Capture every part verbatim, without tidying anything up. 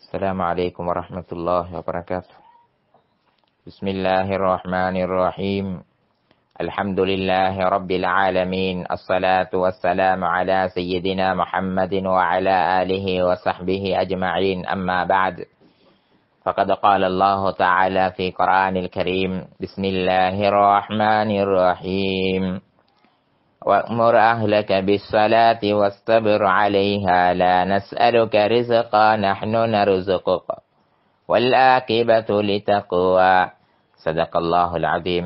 السلام عليكم ورحمة الله وبركاته. بسم الله الرحمن الرحيم. الحمد لله رب العالمين. الصلاة والسلام على سيدنا محمد وعلى آله وصحبه أجمعين. أما بعد، فقد قال الله تعالى في القرآن الكريم: بسم الله الرحمن الرحيم. وأمر أهلك بالصلاة واصطبر عليها لا نسألك رزقا نحن نرزقك والعاقبة للتقوى. صدق الله العظيم.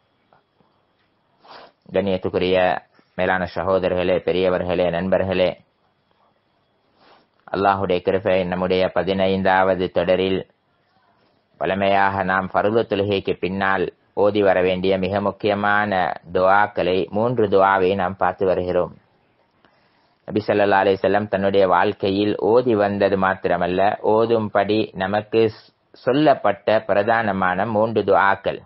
கண்ணியத்துக்குரிய மேலான சகோதரர்களே, பெரியவர்களே, நண்பர்களே, அல்லாஹுடைய கிருபை நம்முடைய பதினைந்தாவது தொடரில் வழமையாக நாம் ஃபர்து தொழுகைக்கு பின்னால் ஓதி வர வேண்டிய மிக முக்கியமான துஆக்களை, மூன்று துஆவை நாம் பார்த்து வருகிறோம். நபி ஸல்லல்லாஹு அலைஹி வஸல்லம் தன்னுடைய வாழ்க்கையில் ஓதி வந்தது மாத்திரமல்ல, ஓதும்படி நமக்கு சொல்லப்பட்ட பிரதானமான மூன்று துஆக்கள்.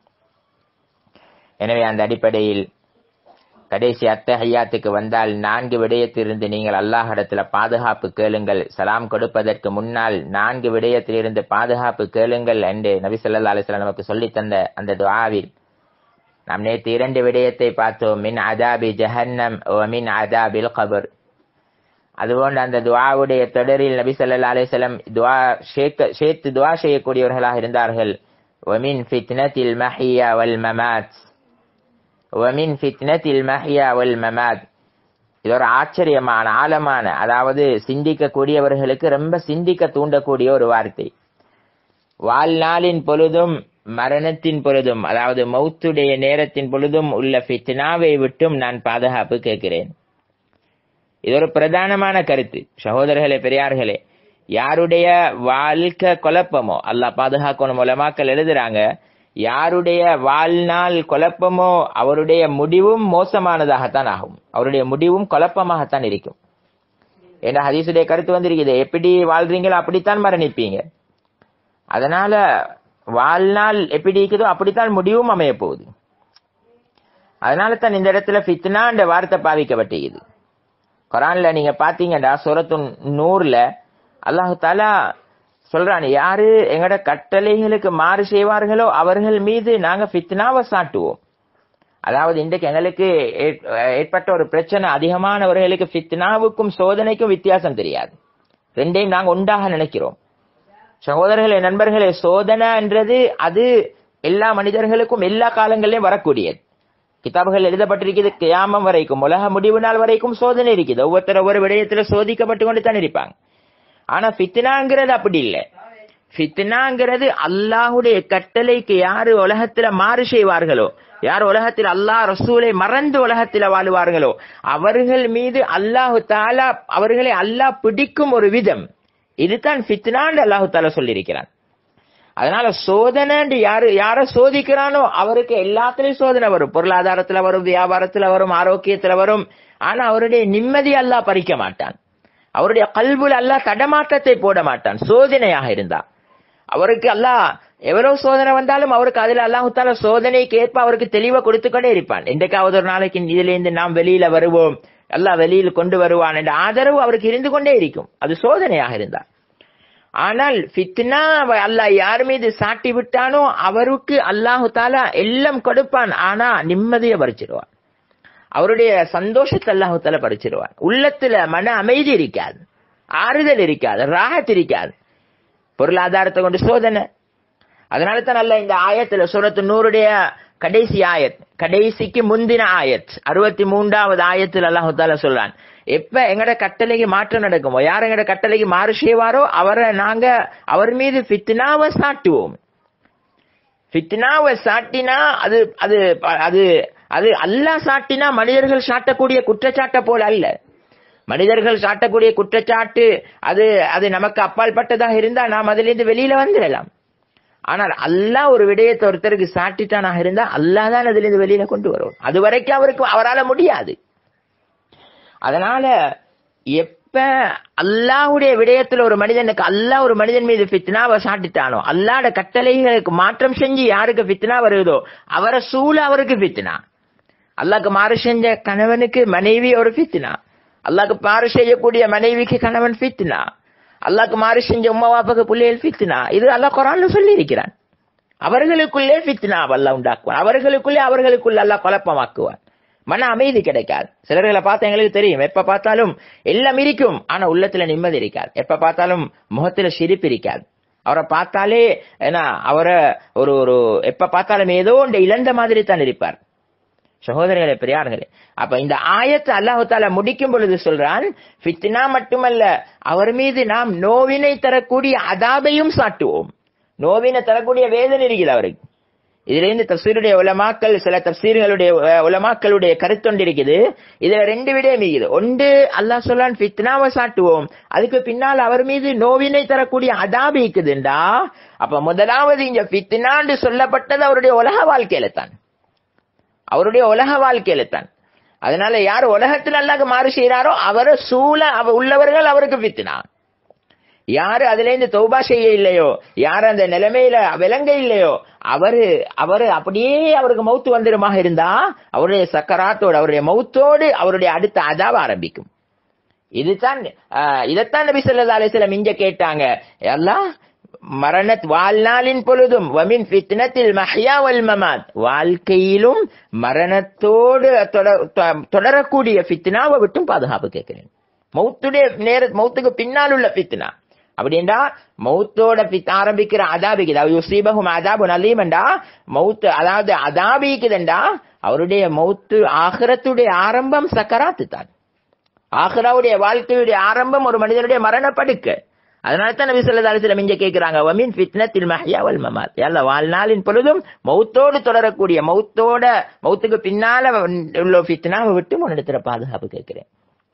எனவே அந்த அடிப்படையில் கடைசி அத்தஹியாத்துக்கு வந்தால் நான்கு விடயத்திலிருந்து நீங்கள் அல்லாஹ்விடத்துல பாதுகாப்பு கேளுங்கள், சலாம் கொடுப்பதற்கு முன்னால் நான்கு விடயத்திலிருந்து பாதுகாப்பு கேளுங்கள் என்று நபி ஸல்லல்லாஹு அலைஹி வஸல்லம் நமக்கு சொல்லி தந்த அந்த துஆவில் நாம் நேற்று இரண்டு விடயத்தை பார்த்தோம். மின் அதாபி ஜஹன்னம் வ மின் அதாபில் கபர். அதுபோன்று அந்த துஆவுடைய தொடரில் நபி ஸல்லல்லாஹு அலைஹி வஸல்லம் துஆ சேர்த்து துஆ செய்யக்கூடியவர்களாக இருந்தார்கள். வ மின் ஃபித்னத்தில் மஹ்யா வல் மமாத் وَمِنْ فِتْنَةِ الْمَحْيَا وَالْمَمَاتِ. இது ஒரு ஆச்சரியமான ஆழமான, அதாவது சிந்திக்கக்கூடியவர்களுக்கு ரொம்ப சிந்திக்க தூண்டக்கூடிய ஒரு வார்த்தை. வாழ்நாளின் பொழுதும் மரணத்தின் பொழுதும், அதாவது மௌத்துடைய நேரத்தின் பொழுதும் உள்ள ஃபித்னாவை விட்டும் நான் பாதுகாப்பு கேட்கிறேன். இது ஒரு பிரதானமான கருத்து. சகோதரர்களே, பெரியார்களே, யாருடைய வாழ்க்கை குழப்பமோ அல்லாஹ் பாதுகாக்கணும். உலமாக்கள் எழுதுறாங்க, யாருடைய வாழ்நாள் குழப்பமோ அவருடைய முடிவும் மோசமானதாகத்தான் ஆகும், அவருடைய முடிவும் குழப்பமாகத்தான் இருக்கும் என்ற ஹதீஸுடைய கருத்து வந்திருக்குது. எப்படி வாழ்றீங்களோ அப்படித்தான் மரணிப்பீங்க. அதனால வாழ்நாள் எப்படி இருக்குதோ அப்படித்தான் முடிவும் அமைய போகுது. அதனால தான் இந்த இடத்துல ஃபித்னா என்ற வார்த்தை பாவிக்கப்பட்டிருக்குது. குர்ஆன்ல நீங்க பாத்தீங்கன்னா சூரத்து நூர்ல அல்லாஹ் தஆலா சொல்றான், யாரு எங்கட கட்டளைகளுக்கு மாறு செய்வார்களோ அவர்கள் மீது நாங்க ஃபித்னாவை சாட்டுவோம். அதாவது இன்றைக்கு எங்களுக்கு ஏற்பட்ட ஒரு பிரச்சனை, அதிகமானவர்களுக்கு ஃபித்னாவுக்கும் சோதனைக்கும் வித்தியாசம் தெரியாது. ரெண்டையும் நாங்க ஒன்றாக நினைக்கிறோம். சகோதரர்களே, நண்பர்களே, சோதனைன்றது அது எல்லா மனிதர்களுக்கும் எல்லா காலங்களிலும் வரக்கூடியது. கிதாபுகள் எழுதப்பட்டிருக்கிறது, கியாமம் வரைக்கும், உலக முடிவு நாள் வரைக்கும் சோதனை இருக்குது. ஒவ்வொருத்தர் ஒவ்வொரு விடயத்துல சோதிக்கப்பட்டு கொண்டு தான் இருப்பாங்க. ஆனா ஃபித்னாங்கிறது அப்படி இல்லை. ஃபித்னாங்கிறது அல்லாஹுடைய கட்டளைக்கு யாரு உலகத்துல மாறு செய்வார்களோ, யார் உலகத்தில் அல்லாஹ் ரசூலை மறந்து உலகத்தில் வாழுவார்களோ அவர்கள் மீது அல்லாஹு தஆலா அவர்களை அல்லாஹ் பிடிக்கும் ஒரு விதம், இதுதான் ஃபித்னான்னு அல்லாஹு தஆலா சொல்லியிருக்கிறான். அதனால சோதனை யாரு யார சோதிக்கிறானோ அவருக்கு எல்லாத்திலையும் சோதனை வரும். பொருளாதாரத்துல வரும், வியாபாரத்துல வரும், ஆரோக்கியத்துல வரும். ஆனா அவருடைய நிம்மதி அல்லாஹ் பறிக்க மாட்டான். அவருடைய கல்புல அல்லாஹ் தடமாற்றத்தை போட மாட்டான். சோதனையாக இருந்தா அவருக்கு அல்லாஹ் எவ்வளவு சோதனை வந்தாலும் அவருக்கு அதுல அல்லாஹு தஆலா சோதனைக்கு ஏற்ப அவருக்கு தெளிவை கொடுத்துக்கொண்டே இருப்பான். என்றைக்காவது ஒரு நாளைக்கு இதுல இருந்து நாம் வெளியில வருவோம், அல்லாஹ் வெளியில் கொண்டு வருவான் என்ற ஆதரவு அவருக்கு இருந்து கொண்டே இருக்கும், அது சோதனையாக இருந்தா. ஆனால் ஃபித்னா அல்லாஹ் யார் மீது சாட்டி விட்டானோ அவருக்கு அல்லாஹு தஆலா எல்லாம் கொடுப்பான். ஆனா நிம்மதியை பறிச்சிடுவான், அவருடைய சந்தோஷத்தை அல்லாஹு தஆலா பறிச்சிடுவான். உள்ளத்துல மன அமைதி இருக்காது, ஆறுதல் இருக்காது, ராஹத் இருக்காது. பொருளாதாரத்தை கொண்டு சோதனை. அதனால தான் அல்லாஹ் இந்த ஆயத்துல சூரத்து நூறுடைய கடைசி ஆயத், கடைசிக்கு முந்தின ஆயத், அறுபத்தி மூன்றாவது ஆயத்தில் அல்லாஹு தஆலா சொல்றான், எப்ப எங்கட கட்டளைக்கு மாற்றம் நடக்குமோ, யார் எங்கட கட்டளைக்கு மாறு செய்வாரோ அவரை நாங்க அவர் மீது ஃபித்னாவை சாட்டுவோம். ஃபித்னாவை சாட்டினா அது அது அது அது அல்லாஹ் சாட்டினா மனிதர்கள் சாட்டக்கூடிய குற்றச்சாட்டை போல அல்ல. மனிதர்கள் சாட்டக்கூடிய குற்றச்சாட்டு அது அது நமக்கு அப்பால் பட்டதாக இருந்தா நாம் அதிலிருந்து வெளியில வந்துடலாம். ஆனால் அல்லாஹ் ஒரு விடயத்தை ஒருத்தருக்கு சாட்டிட்டானாக இருந்தா அல்லாஹ் தான் அதிலிருந்து வெளியில கொண்டு வரும். அது வரைக்கும் அவருக்கு அவரால் முடியாது. அதனால எப்ப அல்லாஹ்வுடைய விடயத்துல ஒரு மனிதனுக்கு அல்லாஹ் ஒரு மனிதன் மீது ஃபித்னாவை சாட்டிட்டானோ, அல்லாஹ்வுடைய கட்டளைகளுக்கு மாற்றம் செஞ்சு யாருக்கு ஃபித்னா வருதோ அவரை சூழ அவருக்கு ஃபித்னா. அல்லாஹ்க்கு மாறு செஞ்ச கணவனுக்கு மனைவி ஒரு ஃபித்னா, அல்லாஹ்க்கு மாறு செய்யக்கூடிய மனைவிக்கு கணவன் ஃபித்னா. அல்லாஹ்க்கு மாறு செஞ்ச உம்மா வாப்பாக்கு பிள்ளைகள் ஃபித்னா. இது அல்லாஹ் குர்ஆன்ல சொல்லி இருக்கிறான். அவர்களுக்குள்ளே ஃபித்னா அல்லாஹ் உண்டாக்குவான். அவர்களுக்குள்ளே அவர்களுக்குள்ள அல்லாஹ் குழப்பமாக்குவான். மன அமைதி கிடைக்காது. சிலர்களை பார்த்தா எங்களுக்கு தெரியும், எப்ப பார்த்தாலும் எல்லாம் இருக்கும், ஆனா உள்ளத்துல நிம்மதி இருக்காது. எப்ப பார்த்தாலும் முகத்துல சிரிப்பு இருக்காது. அவரை பார்த்தாலே ஏன்னா அவரை ஒரு ஒரு எப்ப பார்த்தாலும் ஏதோ ஒன்று இழந்த மாதிரி தான் இருப்பார். சகோதரர்களே, பெரியார்களே, அப்ப இந்த ஆயத்தை அல்லாஹ் தஆலா முடிக்கும் பொழுது சொல்றான், ஃபித்னா மட்டுமல்ல, அவர் மீது நாம் நோவினை தரக்கூடிய அதாபையும் சாட்டுவோம். நோவினை தரக்கூடிய வேதனை இருக்குது அவருக்கு. இதுல இருந்து தஃசீருடைய உலமாக்கள், சில தஃசீர்களுடைய உலமாக்களுடைய கருத்தொண்டு இருக்குது. இதுல ரெண்டு விடயம் இருக்குது. ஒன்று அல்லாஹ் சொல்லான் ஃபித்னாவை சாட்டுவோம், அதுக்கு பின்னால் அவர் மீது நோவினை தரக்கூடிய அதாபு இருக்குதுண்டா. அப்ப முதலாவது இங்க ஃபித்னான்னு சொல்லப்பட்டது அவருடைய உலக வாழ்க்கையில தான், அவருடைய உலக வாழ்க்கையில தான். அதனால யார் உலகத்தில் அல்லாஹ்க்கு மாறு செய்யறாரோ அவரை சூழ உள்ளவர்கள் அவருக்கு ஃபித்னா. யாரு அதுல இருந்து தௌபா செய்ய இல்லையோ, யாரு அந்த நிலைமையில விளங்க இல்லையோ, அவரு அவரு அப்படியே அவருக்கு மௌத்து வந்துருமாக இருந்தா அவருடைய சக்கராத்தோடு, அவருடைய மௌத்தோடு அவருடைய அடுத்த அதாவ ஆரம்பிக்கும். இதுதான் இதைத்தான் நபி ஸல்லல்லாஹு அலைஹி வஸல்லம் இங்க கேட்டாங்க, அல்லாஹ் மரணத் வாழ்நாளின் பொழுதும் வமின் ஃபித்னத்தில் மஹ்யா வல் மமாத், வாழ்க்கையிலும் மரணத்தோடு தொடரக்கூடிய ஃபித்னாவை விட்டும் பாதுகாப்பு கேட்கிறேன். மௌத்துடைய நேர மௌத்துக்கு பின்னால் உள்ள ஃபித்னா அப்படின்டா, மௌத்தோட ஆரம்பிக்கிற அதாபிக்குது யுஸீபஹும் அதாபுன் அலீம்டா, மௌத்து அதாவது அதாபிக்குதுண்டா, அவருடைய மௌத்து ஆகிரத்துடைய ஆரம்பம் சக்கராத்து தான். ஆகிராவுடைய வாழ்க்கையுடைய ஆரம்பம் ஒரு மனிதனுடைய மரணப்படுக்க. அதனால தான் நபி ஸல்லல்லாஹு அலைஹி வஸல்லம் இங்க கேக்குறாங்க, வமின் ஃபித்னத்தில் மஹ்யா வல் மமாத், யல்ல வாழ்நாளின் பொழுதும் மௌத்தோடு தொடரக்கூடிய, மௌத்தோட மௌத்துக்கு பின்னால உள்ள ஃபித்னாவை விட்டு முன்னெடுத்துற பாதுகாப்பு கேட்கிறேன்.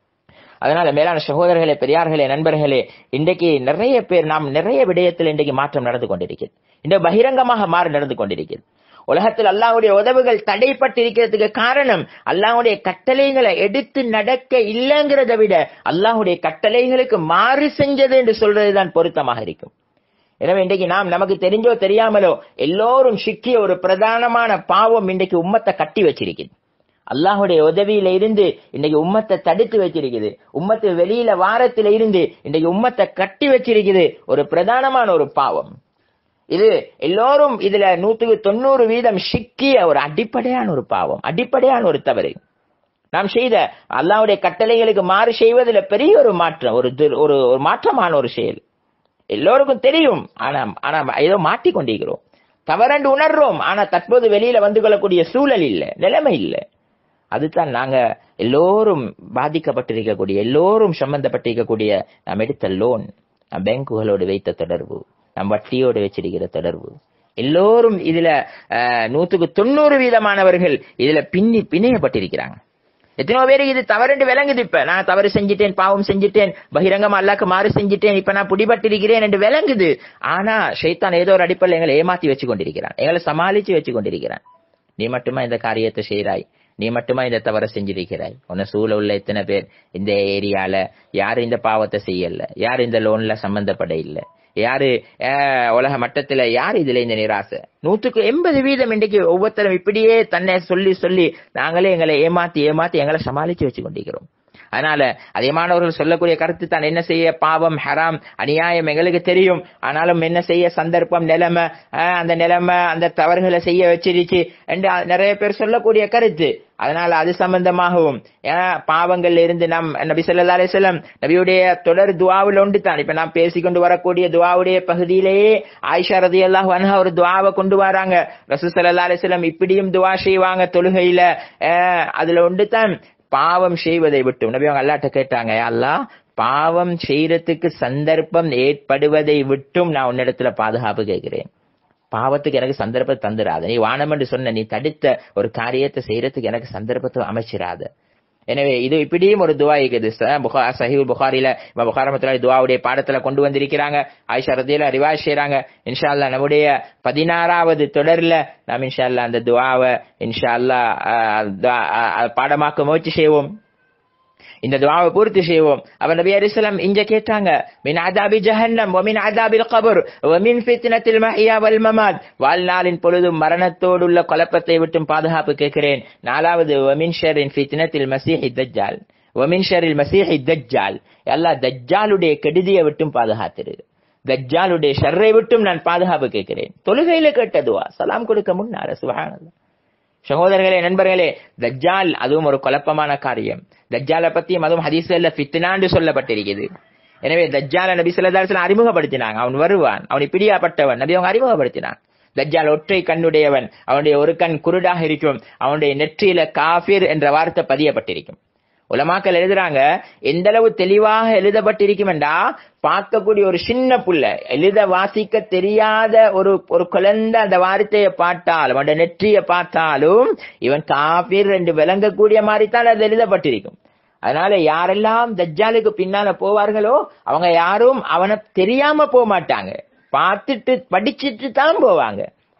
அதனால மேலான சகோதரர்களே, பெரியார்களே, நண்பர்களே, இன்றைக்கு நிறைய பேர் நாம் நிறைய விடயத்தில் இன்றைக்கு மாற்றம் நடந்து கொண்டிருக்கிறது. இன்றைக்கு பகிரங்கமாக மாறு நடந்து கொண்டிருக்கிறது. உலகத்தில் அல்லாஹ்வுடைய உதவுகள் தடைப்பட்டிருக்கிறதுக்கு காரணம் அல்லாஹ்வுடைய கட்டளைகளை எடுத்து நடக்க இல்லைங்கிறத விட அல்லாஹ்வுடைய கட்டளைகளுக்கு மாறு செஞ்சது என்று சொல்றதுதான் பொருத்தமாக இருக்கும். எனவே இன்றைக்கு நாம் நமக்கு தெரிஞ்சோ தெரியாமலோ எல்லோரும் சிக்கிய ஒரு பிரதானமான பாவம் இன்றைக்கு உம்மத்தை கட்டி வச்சிருக்குது. அல்லாஹுடைய உதவியில இருந்து இன்னைக்கு உம்மத்தை தடுத்து வச்சிருக்குது. உம்மத்து வெளியில வாரத்தில இருந்து இன்னைக்கு உம்மத்தை கட்டி வச்சிருக்குது ஒரு பிரதானமான ஒரு பாவம். இது எல்லோரும் இதுல நூத்துக்கு தொண்ணூறு வீதம் சிக்கிய ஒரு அடிப்படையான ஒரு பாவம், அடிப்படையான ஒரு தவறு. நாம் செய்த அல்லாஹ்வுடைய கட்டளைகளுக்கு மாறு செய்வதில் பெரிய ஒரு மாற்றம், ஒரு ஒரு மாற்றமான ஒரு செயல். எல்லோருக்கும் தெரியும், ஆனா ஆனா ஏதோ மாட்டிக்கொண்டிருக்கிறோம், தவறண்டு உணர்றோம். ஆனா தற்போது வெளியில வந்து கொள்ளக்கூடிய சூழல் இல்லை, நிலைமை இல்லை. அதுதான் நாங்க எல்லோரும் பாதிக்கப்பட்டிருக்கக்கூடிய, எல்லோரும் சம்பந்தப்பட்டிருக்கக்கூடிய நாம் எடுத்த லோன், நம் பேங்குகளோடு வைத்த தொடர்பு, நம் வட்டியோடு வச்சிருக்கிற தொடர்பு, எல்லோரும் இதுல நூத்துக்கு தொண்ணூறு வீதமானவர்கள் இதுல பின்னி பிணையப்பட்டிருக்கிறாங்க. எத்தனையோ பேருக்கு இது தவறுண்டு விளங்குது. இப்ப நான் தவறு செஞ்சிட்டேன், பாவம் செஞ்சிட்டேன், பகிரங்கமா அல்லாஹ்க்கு மாறு செஞ்சிட்டேன், இப்ப நான் பிடிபட்டிருக்கிறேன் என்று விளங்குது. ஆனா ஷைத்தான் ஏதோ ஒரு அடிப்படையில் எங்களை ஏமாத்தி வச்சு கொண்டிருக்கிறான், எங்களை சமாளிச்சு வச்சு கொண்டிருக்கிறான். நீ மட்டுமா இந்த காரியத்தை செய்கிறாய், நீ மட்டுமா இந்த தவறை செஞ்சிருக்கிறாய், உன்னை சூழ உள்ள எத்தனை பேர் இந்த ஏரியால யாரு இந்த பாவத்தை செய்யல, யாரு இந்த லோன்ல சம்பந்தப்பட இல்லை, யாரு உலக மட்டத்துல யாரு இதுல இந்த நிராசை. நூற்றுக்கு எண்பது வீதம் இன்றைக்கு ஒவ்வொருத்தரும் இப்படியே தன்னை சொல்லி சொல்லி நாங்களே எங்களை ஏமாத்தி ஏமாத்தி எங்களை சமாளிச்சு வச்சு கொண்டிருக்கிறோம். அதனால அதிகமானவர்கள் சொல்லக்கூடிய கருத்து தான், என்ன செய்ய பாவம் ஹராம் அநியாயம் எங்களுக்கு தெரியும், ஆனாலும் என்ன செய்ய சந்தர்ப்பம் நிலைமை அந்த நிலைமை அந்த தவறுகளை செய்ய வச்சிருச்சு என்று நிறைய பேர் சொல்லக்கூடிய கருத்து. அதனால அது சம்பந்தமாகவும் பாவங்கள்ல இருந்து நாம் நபி ஸல்லல்லாஹு அலைஹி வஸல்லம் நபியுடைய தொடர் துஆவில் ஒன்று தான். இப்ப நாம் பேசிக்கொண்டு வரக்கூடிய துஆவுடைய பகுதியிலேயே ஆயிஷா ரலியல்லாஹு அன்ஹா ஒரு துஆவை கொண்டு வராங்க. ரசூல் ஸல்லல்லாஹு அலைஹி வஸல்லம் இப்படியும் துஆ செய்வாங்க தொழுகையில. அதுல ஒன்று தான் பாவம் செய்வதை விட்டும் நபி அவங்க அல்லாஹ்ட்ட கேட்டாங்க, அல்லாஹ் பாவம் செய்யறதுக்கு சந்தர்ப்பம் ஏற்படுவதை விட்டும் நான் உன்னிடத்துல பாதுகாப்பு கேட்கிறேன். பாவத்துக்கு எனக்கு சந்தர்ப்பத்தை தந்துடாத, நீ வானம் என்று சொன்ன நீ தடுத்த ஒரு காரியத்தை செய்யறதுக்கு எனக்கு சந்தர்ப்பத்தை அமைச்சிடாத. எனவே இது இப்படியும் ஒரு துவா இருக்குது. சஹீஹுல் புகாரில புகாரி ரஹ்மத்துல்லாஹி துவாவுடைய பாடத்துல கொண்டு வந்திருக்கிறாங்க. ஆயிஷா ரலியல்லாஹு ரிவாயத் செய்றாங்க. இன்ஷா அல்லாஹ் நம்முடைய பதினாறாவது தொடர்ல நாம் இன்ஷா அல்லாஹ் அந்த துவாவை இன்ஷா அல்லாஹ் பாடமாக்க முயற்சி செய்வோம், இந்த துஆவை பூர்த்தி செய்வோம். அவர் நபி அலைஹிஸ் ஸலாம் இங்க கேட்டாங்க, மின் அதாபி ஜஹன்னம் வ மின் அதாபில் கபர் வ மின் ஃபித்னத்தில் மஹ்யா வல் மமாத், வாழ்நாளின் பொழுதும் மரணத்தோடு உள்ள குழப்பத்தை விட்டும் பாதுகாப்பு கேட்கிறேன். நாலாவது வ மின் ஷர்ரின் ஃபித்னத்தில் மஸீஹ் தஜ்ஜால், வமின் ஷர்ரில் மஸீஹி தஜ்ஜால், அல்லாஹ் தஜ்ஜாலுடைய கெடுதியை விட்டும் பாதுகாத்திரு, தஜ்ஜாலுடைய ஷர்ரை விட்டும் நான் பாதுகாப்பு கேட்கிறேன். தொழுகையில கேட்ட துஆ, சலாம் கொடுக்க முன்னால. சுப்ஹானல்லாஹ். சகோதரர்களே, நண்பர்களே, தஜ்ஜால் அதுவும் ஒரு குழப்பமான காரியம். தஜ்ஜாலை பத்தியும் அதுவும் ஹதீஸ்ல ஃபித்னான்னு சொல்லப்பட்டிருக்கிறது. எனவே தஜ்ஜால நபி ஸல்லல்லாஹு அலைஹி வஸல்லம் அறிமுகப்படுத்தினாங்க. அவன் வருவான், அவனை பிடியாப்பட்டவன், நபி அவங்க அறிமுகப்படுத்தினான். தஜ்ஜால் ஒற்றை கண்ணுடையவன், அவனுடைய ஒரு கண் குருடாக இருக்கும், அவனுடைய நெற்றியில காஃபிர் என்ற வார்த்தை பதியப்பட்டிருக்கும். உலமாக்கள் எழுதுறாங்க, எந்த அளவு தெளிவாக எழுதப்பட்டிருக்கும் என்றா, பார்க்கக்கூடிய ஒரு சின்ன புள்ள, எழுத வாசிக்க தெரியாத ஒரு ஒரு குழந்தை அந்த வார்த்தையை பார்த்தாலும், அவனுடைய நெற்றியை பார்த்தாலும் இவன் காஃபிர் என்று விளங்கக்கூடிய மாதிரி தான் அது எழுதப்பட்டிருக்கும். அதனால யாரெல்லாம் தஜ்ஜாலுக்கு பின்னால போவார்களோ அவங்க யாரும் அவனை தெரியாம போக மாட்டாங்க, பார்த்துட்டு படிச்சுட்டு தான் போவாங்க.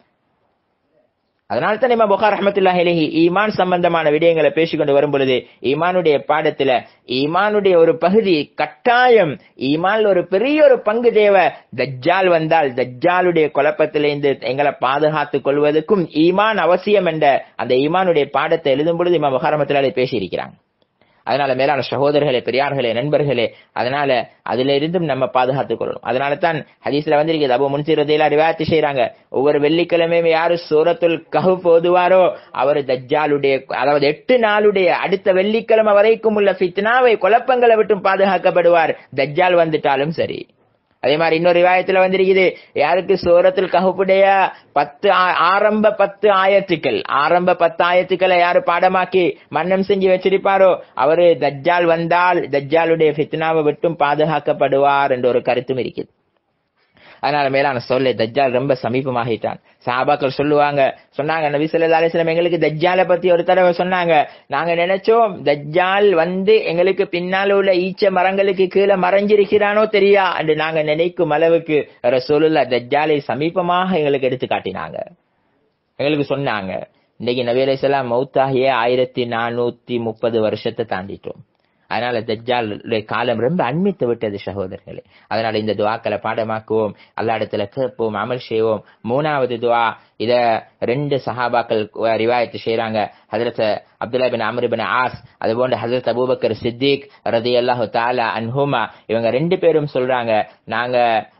அதனால தான் இமாம் புகாரி ரஹ்மத்துல்லாஹி அலைஹி ஈமான் சம்பந்தமான விடயங்களை பேசிக்கொண்டு வரும் பொழுது, ஈமானுடைய பாடத்துல ஈமானுடைய ஒரு பகுதி கட்டாயம், ஈமான் ஒரு பெரிய ஒரு பங்கு தேவை. தஜ்ஜால் வந்தால் தஜ்ஜாலுடைய குழப்பத்திலிருந்து எங்களை பாதுகாத்துக் கொள்வதற்கும் ஈமான் அவசியம் என்ற அந்த ஈமானுடைய பாடத்தை எழுதும் பொழுது இமாம் புகாரி ரஹ்மத்துல்லாஹி அலைஹி பேசியிருக்கிறாங்க. அதனால மேலான சகோதரர்களே, பெரியார்களே, நண்பர்களே, அதனால அதுல இருந்தும் நம்ம பாதுகாத்துக் கொள்ளணும். அதனால தான் ஹதீஸ்ல வந்திருக்கிறது, அபூ முன்சிர் ரலியல்லாஹு ரிவாயத் செய்றாங்க, ஒவ்வொரு வெள்ளிக்கிழமையும் யாரு சூரத்துல் கஹ்ஃப் ஓதுவாரோ அவர் தஜ்ஜாலுடைய, அதாவது எட்டு நாளுடைய அடுத்த வெள்ளிக்கிழமை வரைக்கும் உள்ள ஃபித்னாவை, குழப்பங்களை விட்டும் பாதுகாக்கப்படுவார், தஜ்ஜால் வந்துட்டாலும் சரி. அதே மாதிரி இன்னொரு ரிவாயத்துல வந்திருக்குது, யாருக்கு சூரத்துல் கஹ்ஃபுடைய பத்து ஆரம்ப பத்து ஆயத்துக்கள் ஆரம்ப பத்து ஆயத்துக்களை யாரு பாடமாக்கி மன்னம் செஞ்சு வச்சிருப்பாரோ அவரு தஜ்ஜால் வந்தால் தஜ்ஜாலுடைய ஃபித்னாவை விட்டும் பாதுகாக்கப்படுவார் என்ற ஒரு கருத்தும் இருக்குது. அதனால மேலான சொல்ல, தஜ்ஜால் ரொம்ப சமீபமாகிட்டான். சஹாபாக்கள் சொல்லுவாங்க, சொன்னாங்க, நபி ஸல்லல்லாஹு அலைஹி வஸல்லம் எங்களுக்கு தஜ்ஜாலை பத்தி ஒரு தடவை சொன்னாங்க, நாங்க நினைச்சோம் தஜ்ஜால் வந்து எங்களுக்கு பின்னால உள்ள ஈச்ச மரங்களுக்கு கீழே மறைஞ்சிருக்கிறானோ தெரியா என்று நாங்க நினைக்கும் அளவுக்கு ரசூலுல்லாஹ் தஜ்ஜாலை சமீபமாக எங்களுக்கு எடுத்து காட்டினாங்க, எங்களுக்கு சொன்னாங்க. இன்னைக்கு நபி அலைஹிஸ்ஸலாம் மௌத்தாகிய ஆயிரத்தி நானூத்தி முப்பது வருஷத்தை தாண்டிட்டோம். அதனால தஜ்ஜாலுடைய காலம் ரொம்ப அண்மித்து விட்டது சகோதரர்களே. அதனால இந்த துஆக்களை பாடமாக்குவோம், அல்லாஹ் இடத்துல கேட்போம், அமல் செய்வோம். மூணாவது துஆ, இத ரெண்டு சஹாபாக்கள் ரிவாயத் செய்றாங்க, ஹஜ்ரத் Abdullah bin Amr bin Aas, அதுபோன்று ஹஜ்ரத் அபூபக்கர் சித்திக் ரலியல்லாஹு தஆலா அன்ஹுமா, இவங்க ரெண்டு பேரும் சொல்றாங்க, நாங்க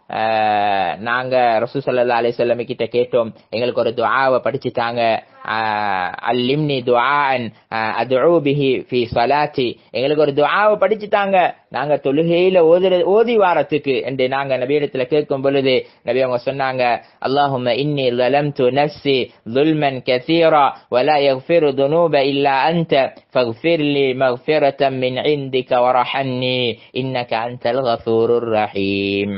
நாங்க ரசூல் ஸல்லல்லாஹு அலைஹி வஸல்லம் கிட்ட கேட்டோம், எங்களுக்கு ஒரு துஆவை படிச்சுட்டாங்க, அல்லிம்னி துஆன் அத்உ பிஹி ஃபீ ஸலாத்தி, எங்களுக்கு ஒரு துஆவை படிச்சுட்டாங்க நாங்க தொழுகையில ஓதி ஓதி வாரத்துக்கு என்று நாங்க நபியிடத்துல கேட்கும் பொழுது நபி அவங்க சொன்னாங்க, அல்லாஹும்ம இன்னி ஸலம்து நஃப்ஸி ظுல்மன் கஸீரா வலா யக்ஃபிரு ذுனூப இல்லா அன்த ஃபக்ஃபிர் லி மக்ஃபிரத்தன் மின் இன்திக வரஹன்னி இன்னக அன்தல் கஃபூருர் ரஹீம்.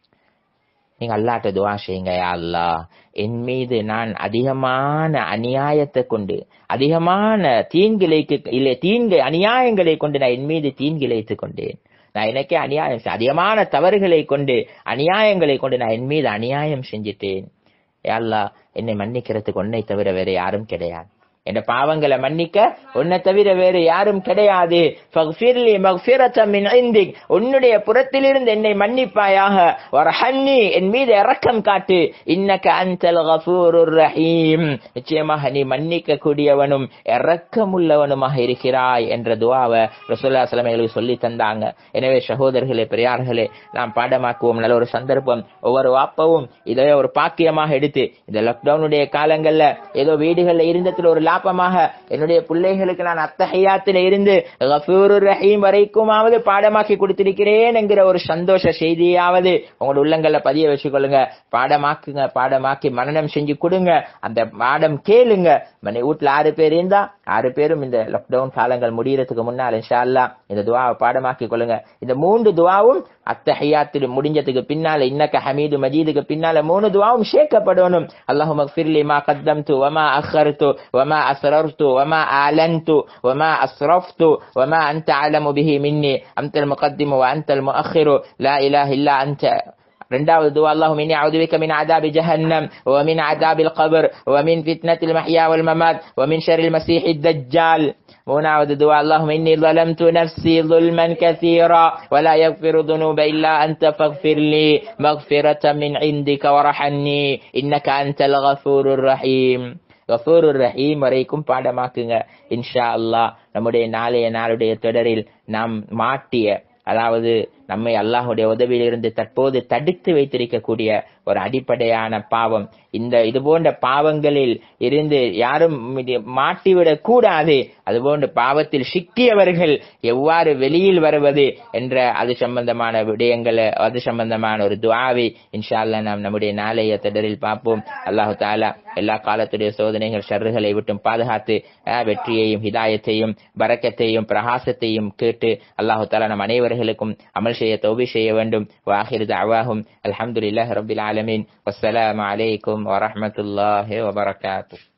நீங்க அல்லாஹ்ட்ட துஆ செய்யுங்க, யா அல்லாஹ், என் மீது நான் அதிகமான அநியாயத்தை கொண்டு, அதிகமான தீன்கிளைக்கு இல்லை தீன்கு அநியாயங்களை கொண்டு நான் என் மீது தீன்கிளைத்துக் கொண்டேன். நான் எனக்கே அநியாயம், அதிகமான தவறுகளை கொண்டு, அநியாயங்களை கொண்டு நான் என் மீது அநியாயம் செஞ்சிட்டேன். யா அல்லாஹ், என்னை மன்னிக்கிறதுக்கு உன்னை தவிர வேற யாரும் கிடையாது, என்ற பாவங்களை மன்னிக்க உன்னை தவிர வேறு யாரும் கிடையாது. ஃபக்ஃபிர்லி மக்ஃபிரத்தன் மின் இன்திக், உன்னுடைய புறத்திலிருந்து என்னை மன்னிப்பாயாக. வர்ஹன்னி, என் மீது இரக்கம் காட்டு. இன்னக அன்தல் கஃபூருர் ரஹீம், நிச்சயமாக நீ மன்னிக்க கூடியவனும் இரக்கமுள்ளவனுமாக இருக்கிறாய் என்ற துஆவை ரசூலுல்லாஹி ஸல்லல்லாஹு அலைஹி வஸல்லம் சொல்லி தந்தாங்க. எனவே சகோதரர்களே, பெரியார்களே, நாம் பாடமாக்குவோம். நல்ல ஒரு சந்தர்ப்பம், ஒவ்வொரு வாப்பவும் இதை ஒரு பாக்கியமாக எடுத்து, இந்த லாக்டவுனுடைய காலங்கள்ல ஏதோ வீடுகள்ல இருந்ததுல ஒரு லாபமாக என்னுடைய பிள்ளைகளுக்கு நான் அத்தஹியாத்தில இருந்து கஃபூருர் ரஹீம் வரைக்குமாவது பாடமாக்கி கொடுத்திருக்கிறேன் என்கிற ஒரு சந்தோஷ செய்தியாவது உங்களோட உள்ளங்கள்ல பதிய வச்சுக்கொள்ளுங்க. பாடமாக்குங்க, பாடமாக்கி மனனம் செஞ்சு கொடுங்க, அந்த பாடம் கேளுங்க. மனை வீட்டுல ஆறு பேர் இருந்தா ஆறு பேரும் இந்த லாக்டவுன் காலங்கள் முடியறதுக்கு முன்னால் இன்ஷா அல்லாஹ் இந்த துஆவை பாடமாக்கி கொள்ளுங்க. இந்த மூன்று துஆவும் அத்தஹியாத்தில் முடிஞ்சதுக்கு பின்னால, இன்னக ஹமீது மஜீதுக்கு பின்னால மூணு துஆவும் சேர்க்கப்படணும். அல்லாஹும்ம ஃபிர்லி மா கத்தம்து வமா அഖர்து வமா அஸ்ரர்து வமா ஆலன்து வமா அஸ்ரஃப்து வமா அன்த அலமு பிஹி மின்னி அன்தல் முகத்திமு வ அன்தல் முஅখিরு லா இலாஹ இல்லா அன்த. ரெண்டாவது துஆ, அல்லாஹும்ம இன்னி அஊது பிக மின் அஸாபி ஜஹன்னம் வ மின் அஸாபில் கப்ர் வ மின் ஃபித்னத்தில் மஹ்யா வல் மமாத் வ மின் ஷர்ரில் மஸீஹித் தஜ்ஜால். மூணாவது துஆ, அல்லாஹும்ம இன்னி ஸலம்து நஃப்ஸி ظுல்மன் கஸீரா வலா யக்ஃபிரு ذுனூப இல்லா அன்த ஃபக்ஃபிர் லி மக்ஃபிரத்தன் மின் இன்திக வரஹன்னி இன்னக அன்தல் கஃபூருர் ரஹீம். கஃபூருர் ரஹீம் வரைக்கும் பாடமாக்குங்க. இன்ஷா அல்லாஹ் நம்முடைய நாளைய நாளுடைய தொடரில் நாம் மாட்டிய, அதாவது நம்மை அல்லாஹுடைய உதவியிலிருந்து தற்போது தடுத்து வைத்திருக்கக்கூடிய ஒரு அடிப்படையான பாவம், இந்த இது போன்ற பாவங்களில் இருந்து யாரும் மாட்டிவிடக் கூடாது, அதுபோன்ற பாவத்தில் சிக்கியவர்கள் எவ்வாறு வெளியில் வருவது என்ற அது சம்பந்தமான விடயங்களை, அது சம்பந்தமான ஒரு துஆவை இன்ஷா அல்லாஹ் நாம் நம்முடைய நாளைய தொடரில் பார்ப்போம். அல்லாஹு தஆலா எல்லா காலத்துடைய சோதனைகள் ஷர்றுகளை விட்டும் பாதுகாத்து வெற்றியையும் ஹிதாயத்தையும் பரக்கத்தையும் பிரகாசத்தையும் கேட்டு அல்லாஹு தஆலா நம் அனைவர்களுக்கும் அமல் செய்ய தௌபீக் செய்ய வேண்டும். வாஹிரு தஅவாஹும் அல்ஹம்துலில்லாஹி ரப்பில் ஆலமீன். வஸ்ஸலாமு அலைக்கும் வரஹ்மத்துல்லாஹி வபரகாத்துஹு.